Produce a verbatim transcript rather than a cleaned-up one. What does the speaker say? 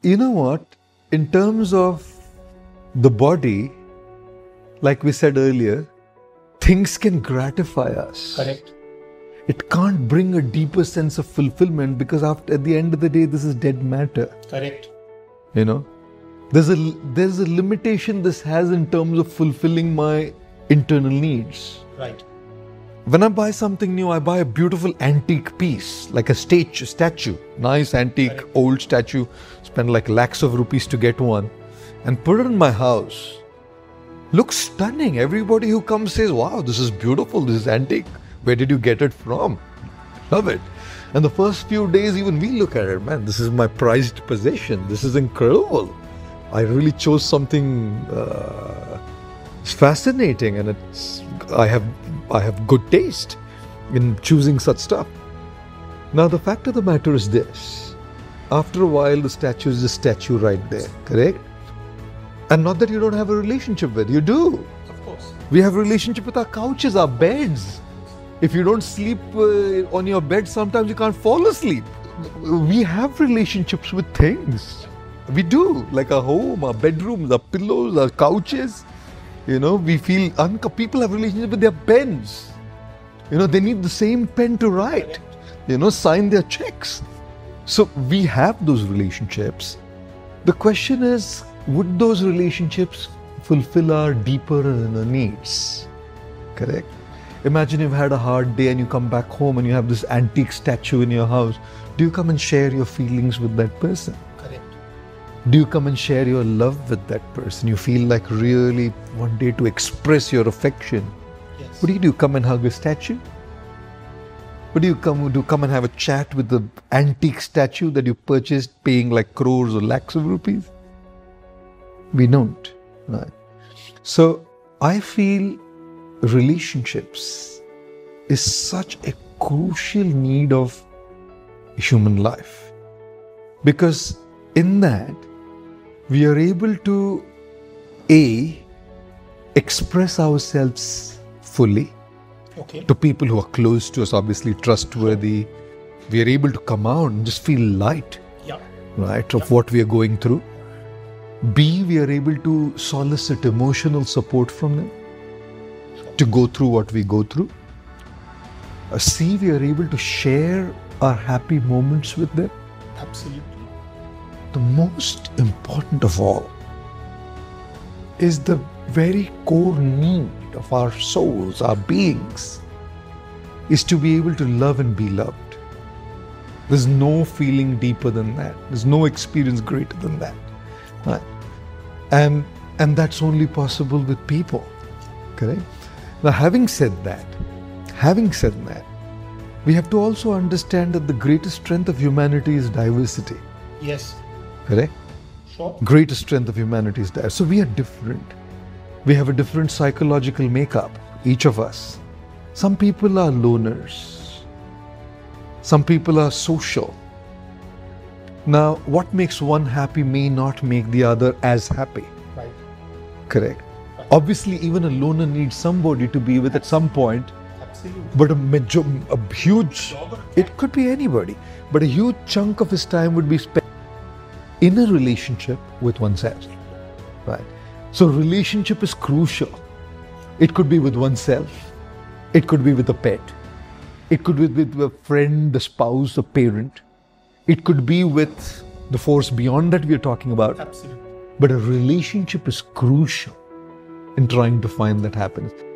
You know what? In terms of the body, like we said earlier, things can gratify us. Correct. It can't bring a deeper sense of fulfillment because after, at the end of the day, this is dead matter. Correct. You know, there's a there's a limitation this has in terms of fulfilling my internal needs. Right. When I buy something new, I buy a beautiful antique piece, like a statue, statue, nice antique Correct. old statue, spend like lakhs of rupees to get one, and put it in my house. Looks stunning. Everybody who comes says, wow, this is beautiful, this is antique. Where did you get it from? Love it. And the first few days, even we look at it, man, this is my prized possession. This is incredible. I really chose something uh, fascinating, and it's I have I have good taste in choosing such stuff. Now, the fact of the matter is this. After a while, the statue is a statue right there, correct? And not that you don't have a relationship with, you do. Of course. We have a relationship with our couches, our beds. If you don't sleep uh, on your bed, sometimes you can't fall asleep. We have relationships with things. We do, like our home, our bedrooms, our pillows, our couches. You know, we feel, unco- people have relationships with their pens. You know, they need the same pen to write, you know, sign their checks. So we have those relationships. The question is, would those relationships fulfill our deeper inner needs? Correct? Imagine you've had a hard day and you come back home and you have this antique statue in your house. Do you come and share your feelings with that person? Correct. Do you come and share your love with that person? You feel like really one day to express your affection. Yes. What do you do? Come and hug a statue? What do you come do? Come and have a chat with the antique statue that you purchased paying like crores or lakhs of rupees? We don't. Right? So I feel relationships is such a crucial need of human life, because in that we are able to A, express ourselves fully Okay. to people who are close to us, obviously trustworthy. We are able to come out and just feel light, Yeah. right, of what we are going through. B, we are able to solicit emotional support from them to go through what we go through. Uh, C, we are able to share our happy moments with them. Absolutely. The most important of all is the very core need of our souls, our beings, is to be able to love and be loved. There's no feeling deeper than that. There's no experience greater than that. Right? And, and that's only possible with people. Correct? Now, having said that, having said that, we have to also understand that the greatest strength of humanity is diversity. Yes. Correct? Sure. Greatest strength of humanity is diversity. So we are different. We have a different psychological makeup, each of us. Some people are loners. Some people are social. Now, what makes one happy may not make the other as happy. Right. Correct? Obviously, even a loner needs somebody to be with at some point, Absolutely. but a, major, a huge, it could be anybody, but a huge chunk of his time would be spent in a relationship with oneself. Right? So relationship is crucial. It could be with oneself. It could be with a pet. It could be with a friend, a spouse, a parent. It could be with the force beyond that we are talking about. Absolutely. But a relationship is crucial in trying to find that happiness.